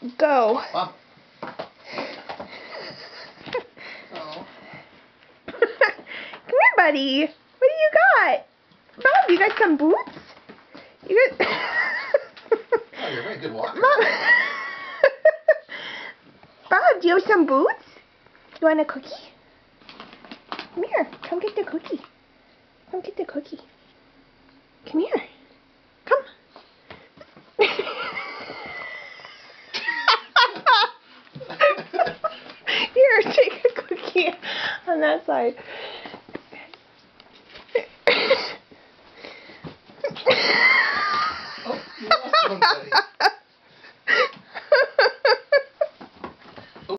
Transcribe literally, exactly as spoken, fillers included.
Go. Mom. Oh. Come here, buddy. What do you got? Bob, you got some boots? You got... Oh, you're a very good walker. Mom. Bob, do you have some boots? You want a cookie? Come here. Come get the cookie. Come get the cookie. Come here. Come. Here, take a cookie on that side. Oh, you lost one, buddy.